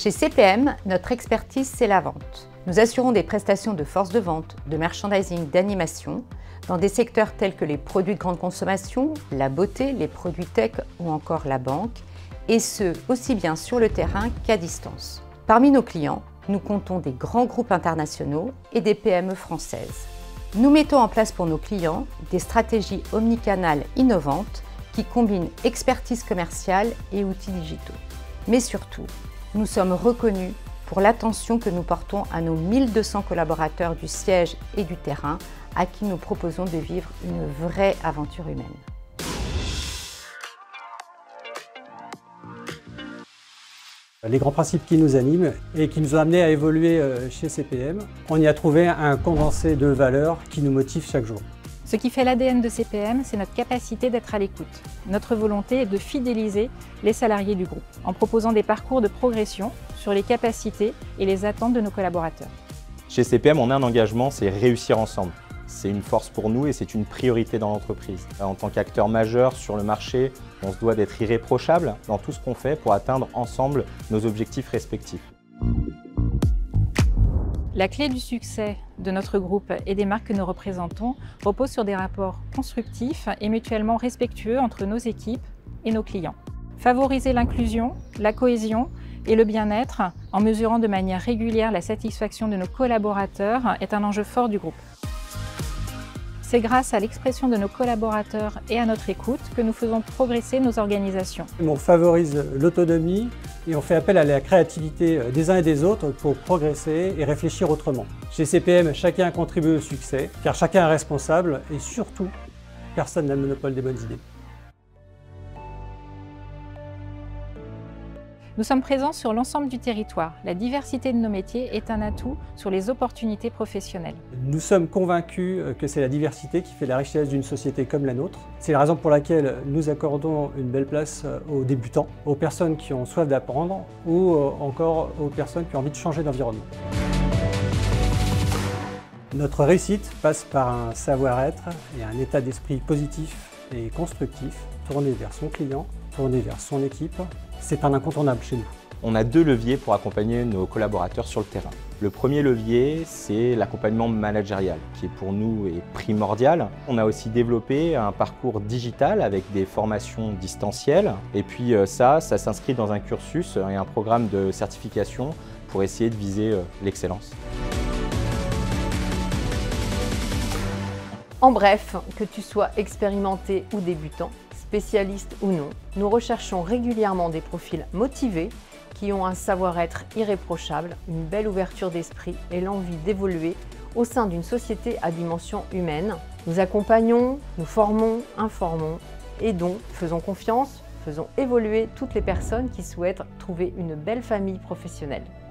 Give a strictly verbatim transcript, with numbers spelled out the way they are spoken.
Chez C P M, notre expertise, c'est la vente. Nous assurons des prestations de force de vente, de merchandising, d'animation, dans des secteurs tels que les produits de grande consommation, la beauté, les produits tech ou encore la banque, et ce, aussi bien sur le terrain qu'à distance. Parmi nos clients, nous comptons des grands groupes internationaux et des P M E françaises. Nous mettons en place pour nos clients des stratégies omnicanales innovantes qui combinent expertise commerciale et outils digitaux. Mais surtout, nous sommes reconnus pour l'attention que nous portons à nos mille deux cents collaborateurs du siège et du terrain à qui nous proposons de vivre une vraie aventure humaine. Les grands principes qui nous animent et qui nous ont amenés à évoluer chez C P M, on y a trouvé un condensé de valeurs qui nous motivent chaque jour. Ce qui fait l'A D N de C P M, c'est notre capacité d'être à l'écoute. Notre volonté est de fidéliser les salariés du groupe en proposant des parcours de progression sur les capacités et les attentes de nos collaborateurs. Chez C P M, on a un engagement, c'est réussir ensemble. C'est une force pour nous et c'est une priorité dans l'entreprise. En tant qu'acteur majeur sur le marché, on se doit d'être irréprochable dans tout ce qu'on fait pour atteindre ensemble nos objectifs respectifs. La clé du succès de notre groupe et des marques que nous représentons repose sur des rapports constructifs et mutuellement respectueux entre nos équipes et nos clients. Favoriser l'inclusion, la cohésion et le bien-être en mesurant de manière régulière la satisfaction de nos collaborateurs est un enjeu fort du groupe. C'est grâce à l'expression de nos collaborateurs et à notre écoute que nous faisons progresser nos organisations. On favorise l'autonomie et on fait appel à la créativité des uns et des autres pour progresser et réfléchir autrement. Chez C P M, chacun contribue au succès, car chacun est responsable et surtout, personne n'a le monopole des bonnes idées. Nous sommes présents sur l'ensemble du territoire. La diversité de nos métiers est un atout sur les opportunités professionnelles. Nous sommes convaincus que c'est la diversité qui fait la richesse d'une société comme la nôtre. C'est la raison pour laquelle nous accordons une belle place aux débutants, aux personnes qui ont soif d'apprendre ou encore aux personnes qui ont envie de changer d'environnement. Notre réussite passe par un savoir-être et un état d'esprit positif et constructif, tourné vers son client, tourné vers son équipe. C'est un incontournable chez nous. On a deux leviers pour accompagner nos collaborateurs sur le terrain. Le premier levier, c'est l'accompagnement managérial, qui est pour nous est primordial. On a aussi développé un parcours digital avec des formations distancielles. Et puis ça, ça s'inscrit dans un cursus et un programme de certification pour essayer de viser l'excellence. En bref, que tu sois expérimenté ou débutant, spécialiste ou non, nous recherchons régulièrement des profils motivés qui ont un savoir-être irréprochable, une belle ouverture d'esprit et l'envie d'évoluer au sein d'une société à dimension humaine. Nous accompagnons, nous formons, informons, aidons, faisons confiance, faisons évoluer toutes les personnes qui souhaitent trouver une belle famille professionnelle.